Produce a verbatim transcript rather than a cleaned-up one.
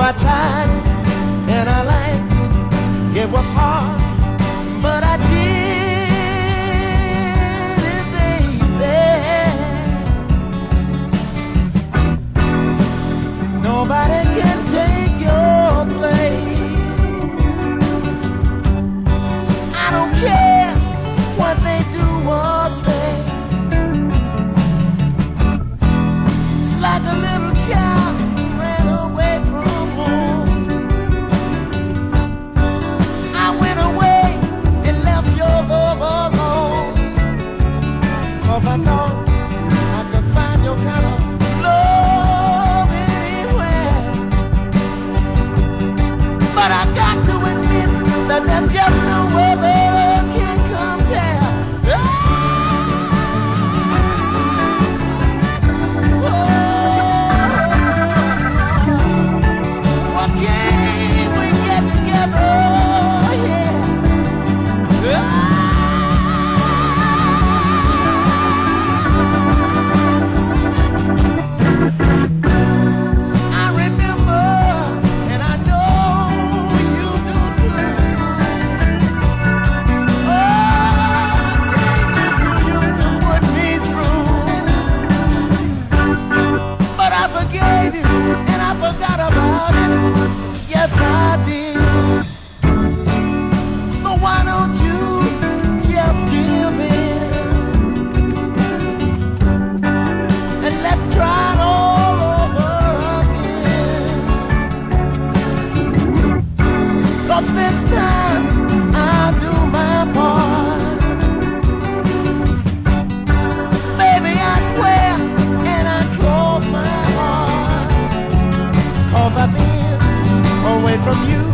I tried and I liked it. It was hard, but I did it, baby. Nobody can take your place. I don't care what they do or say. Like a little child ran away from home, I went away and left your love alone. 'Cause I thought I could find your kind of love anywhere. But I got to admit that there's just no other can compare. What can we get together? Yeah. I remember, and I know you do too. Oh, the changes you used to put me through. But I forgave you, and I forgot about it. Yes, I did. So why don't you just give in? And let's try it all over again. 'Cause this time I'll do my part. Baby, I swear, and I close my heart. 'Cause I've been away from you